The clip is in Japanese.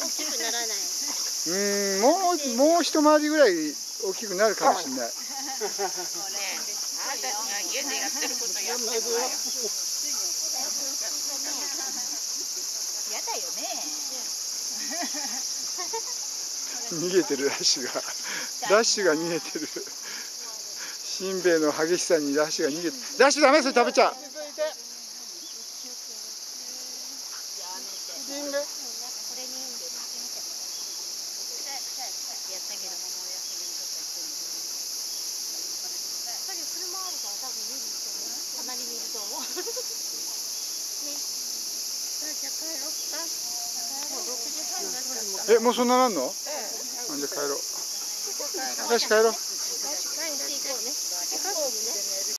大きくならない。 もう一回りぐらい大きくなるかもしれない。 あなたが家でやってることやってるわよ。やだよね。 逃げてるラッシュが逃げてる。しんべヱの激しさにラッシュが逃げてる。ラッシュダメ、それ食べちゃう。もうそんななんの？じゃあ帰ろう。よし帰ろう。